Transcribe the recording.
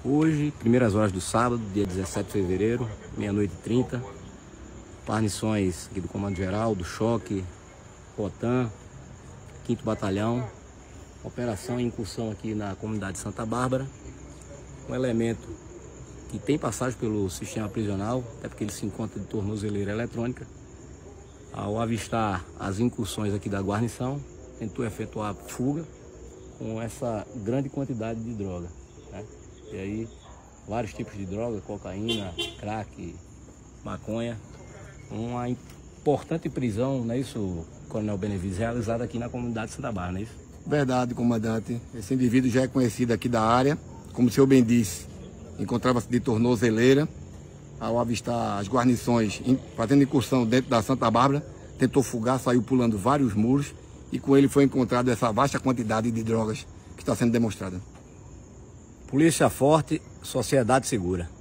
Hoje, primeiras horas do sábado, dia 17 de fevereiro, meia-noite e 30, guarnições aqui do Comando Geral, do Choque, Rotan, 5º Batalhão, operação e incursão aqui na comunidade de Santa Bárbara, um elemento que tem passagem pelo sistema prisional, até porque ele se encontra de tornozeleira eletrônica. Ao avistar as incursões aqui da guarnição, tentou efetuar fuga com essa grande quantidade de droga, né? E aí, vários tipos de droga, cocaína, crack, maconha. Uma importante prisão, não é isso, Coronel Benevides, realizada aqui na comunidade de Santa Bárbara, não é isso? Verdade, comandante. Esse indivíduo já é conhecido aqui da área. Como o senhor bem disse, encontrava-se de tornozeleira. Ao avistar as guarnições fazendo incursão dentro da Santa Bárbara, tentou fugar, saiu pulando vários muros e com ele foi encontrada essa vasta quantidade de drogas que está sendo demonstrada. Polícia forte, sociedade segura.